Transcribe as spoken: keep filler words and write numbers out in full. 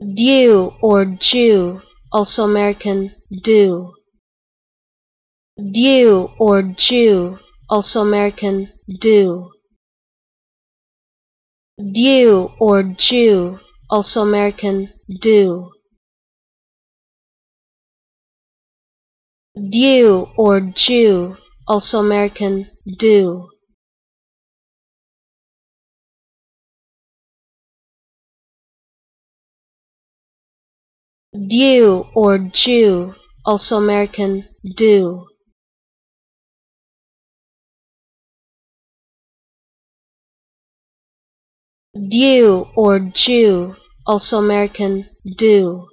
Dew or Jew, also American do. Dew or Jew, also American do. Dew or Jew, also American do. Dew or Jew, also American do. Dew or Jew, also American do. Dew or Jew, also American do.